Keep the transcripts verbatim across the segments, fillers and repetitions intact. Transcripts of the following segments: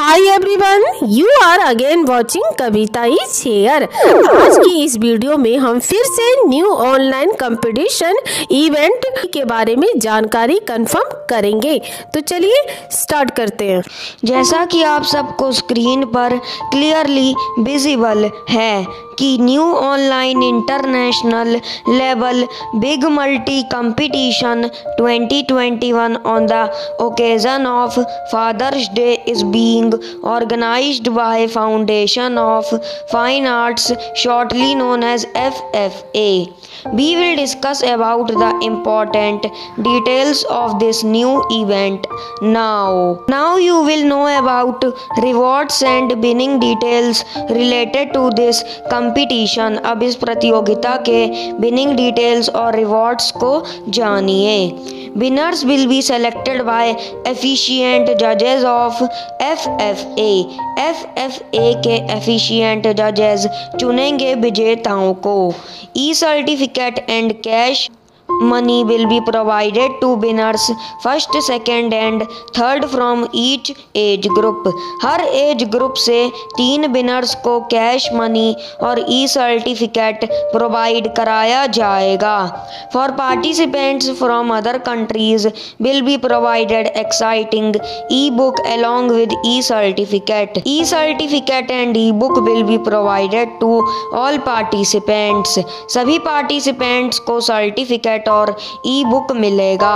Hi everyone, you are again watching Kavita is here. आज की इस वीडियो में हम फिर से न्यू ऑनलाइन कंपटीशन इवेंट के बारे में जानकारी कंफर्म करेंगे। तो चलिए स्टार्ट करते हैं। जैसा कि आप सबको स्क्रीन पर क्लियरली विजिबल है कि new online international level big multi competition twenty twenty one on the occasion of Father's Day is being organized by Foundation of Fine Arts, shortly known as F F A. We will discuss about the important details of this new event now. Now you will know about rewards and winning details related to this competition. अब इस प्रतियोगिता के winning details और rewards को जानिए। Winners will be selected by efficient judges of F F A. F F A के efficient judges चुनेंगे विजेताओं को। E certificate and cash money will be provided to winners first, second and third from each age group. हर age group से तीन winners को cash money और ई certificate provide कराया जाएगा। For participants from other countries will be provided exciting e book along with e certificate. E certificate and e book will be provided to all participants. सभी participants को certificate और e book मिलेगा।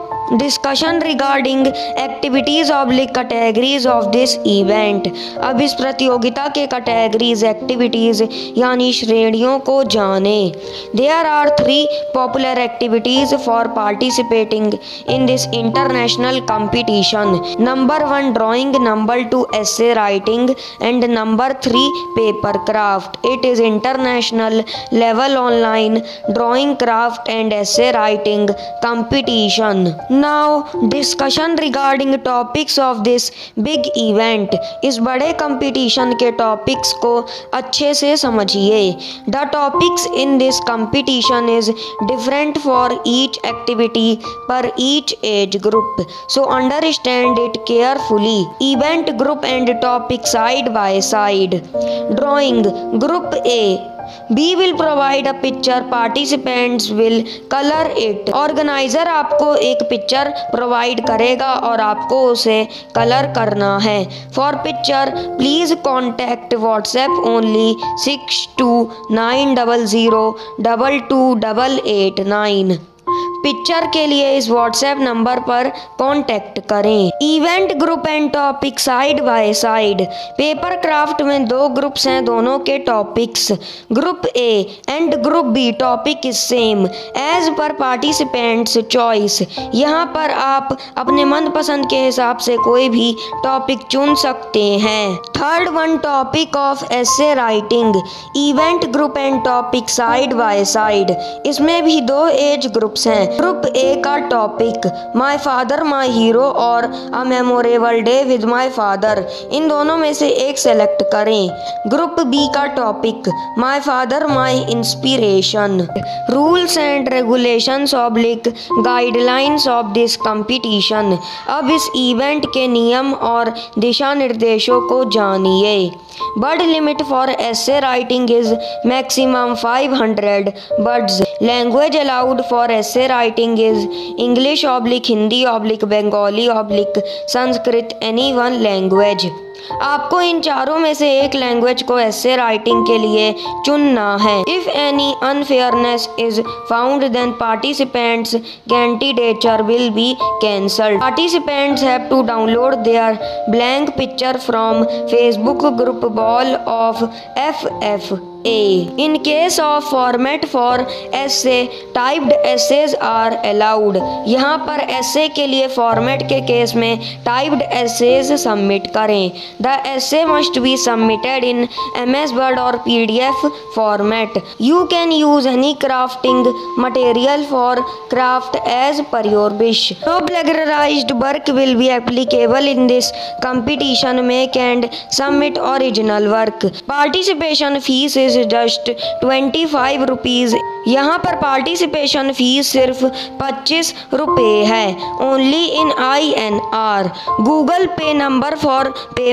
Discussion regarding activities oblique categories of this event. अब इस प्रतियोगिता के categories activities यानी श्रेणियों को जाने। There are three popular activities for participating in this international competition. Number one drawing, number two essay writing and number three paper craft. It is international level online drawing, craft and essay writing competition. Now discussion regarding topics of this big event. इस बड़े competition के topics को अच्छे से समझिए। The topics in this competition is different for each activity per each age group. So understand it carefully. Event group and topic side by side. Drawing Group A. B will provide a picture, participants will color it. Organiser आपको एक picture provide करेगा और आपको उसे colour करना है। For picture please contact WhatsApp only six to nine double zero double two double eight nine. Picture के लिए इस व्हाट्सएप नंबर पर कांटेक्ट करें। Event group and topic side by side. Paper craft में दो ग्रुप्स हैं, दोनों के topics. Group A and group B topic is same as per participants choice. यहाँ पर आप अपने मनपसंद के हिसाब से कोई भी टॉपिक चुन सकते हैं। Third one topic of essay writing. Event group and topic side by side. इसमें भी दो एज ग्रुप्स हैं। ग्रुप ए का topic my father my hero और a memorable day with my father. इन दोनों में से एक सेलेक्ट करें। ग्रुप बी का topic my father my inspiration. Rules and regulations oblique guidelines of this competition. अब इस इवेंट के नियम और दिशा निर्देशों को जानिए। Word limit for essay writing is maximum five hundred words. Language allowed for essay writing is English oblique Hindi oblique Bengali oblique Sanskrit, any one language. आपको इन चारों में से एक लैंग्वेज को एसे राइटिंग के लिए चुनना है। If any unfairness is found then participants candidature will be cancelled. Participants have to download their blank picture from Facebook group ball of F F A. In case of format for essay, typed essays are allowed. यहाँ पर essay के लिए format के case में typed essays submit करें। The essay must be submitted in M S Word और P D F format. You can use any crafting material for craft as per your wish. No plagiarized work will be applicable in this competition. Make and submit original work. Participation fees is just twenty five rupees. यहाँ पर participation fees सिर्फ पच्चीस रुपये है। Only in I N R. Google Pay number for payment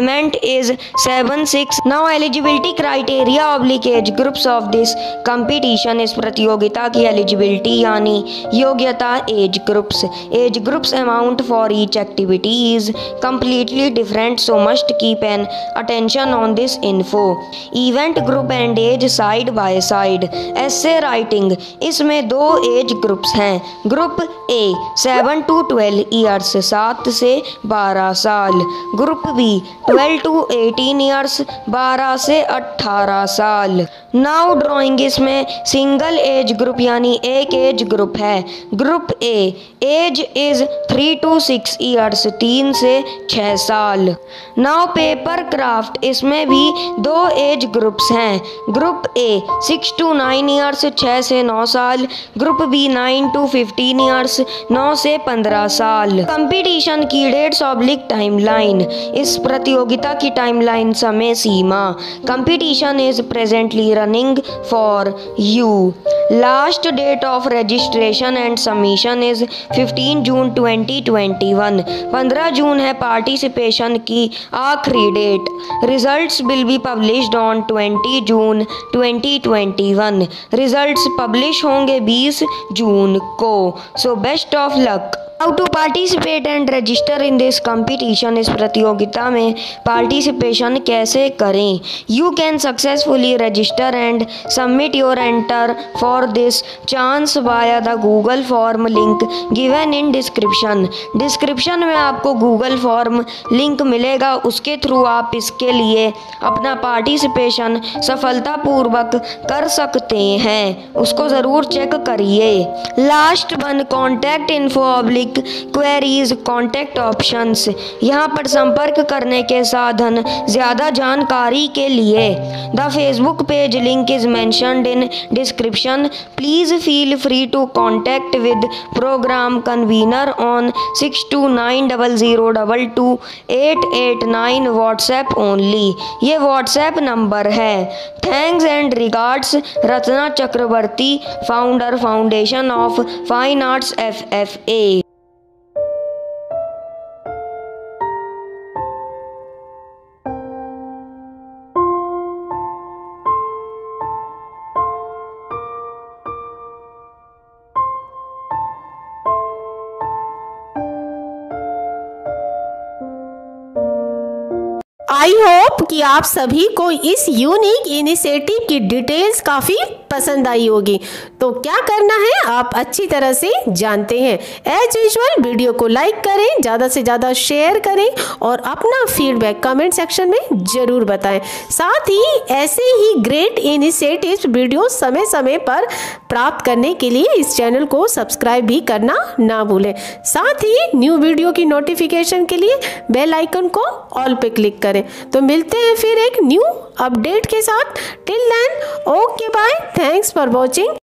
element is seven six. Now eligibility criteria oblique age groups of this competition. इस प्रतियोगिता की eligibility यानी योग्यता age groups. Age groups amount for each activity is completely different, so must keep an attention on this info. Event group and age side by side. Essay writing. इसमें दो age groups हैं. Group A seven to twelve years, सात से बारह साल. Group B twelve to eighteen years, बारह से अट्ठारह साल. Now drawing. इसमें सिंगल एज ग्रुप यानी एक एज ग्रुप है. Group A age is three to six years, तीन से छः साल. Now paper craft. इसमें भी दो एज ग्रुप्स हैं. Group A six to nine years, छः से नौ साल. Group B nine to fifteen years, नौ से पंद्रह साल. कंपटीशन की डेट्स ऑब्लिक टाइमलाइन. इस प्रतियोगिता की टाइमलाइन समय सीमा. Competition is presently running for you. Last date of registration and submission is fifteen June twenty twenty one. पंद्रह जून है पार्टिसिपेशन की आखिरी date. Results will be published on twenty June twenty twenty one. Results publish होंगे बीस जून को. So best of luck. How to participate and register in this competition. इस प्रतियोगिता में पार्टिसिपेशन कैसे करें. You can successfully register and submit your enter for this chance via the Google form link given in description. Description में आपको Google form link मिलेगा, उसके through आप इसके लिए अपना पार्टिसिपेशन सफलतापूर्वक कर सकते हैं. उसको ज़रूर चेक करिए. Last one contact info oblique queries contact options. यहाँ पर संपर्क करने के साधन. ज़्यादा जानकारी के लिए the Facebook page link is mentioned in description. Please feel free to contact with programme convener on six to nine double zero double two eight eight nine WhatsApp only. ये व्हाट्सएप नंबर है. Thanks and regards Ratna Chakraborty, founder foundation of fine arts F F A. I hope कि आप सभी को इस unique initiative की details काफ़ी पसंद आई होगी. तो क्या करना है आप अच्छी तरह से जानते हैं. एज यूजुअल वीडियो को लाइक करें, ज़्यादा से ज़्यादा शेयर करें और अपना फीडबैक कमेंट सेक्शन में ज़रूर बताएं. साथ ही ऐसे ही ग्रेट इनिशिएटिव्स वीडियो समय समय पर प्राप्त करने के लिए इस चैनल को सब्सक्राइब भी करना ना भूलें. साथ ही न्यू वीडियो की नोटिफिकेशन के लिए बेल आइकन को ऑल पे क्लिक करें. तो मिलते हैं फिर एक न्यू अपडेट के साथ. Till then okay bye. Thanks for watching.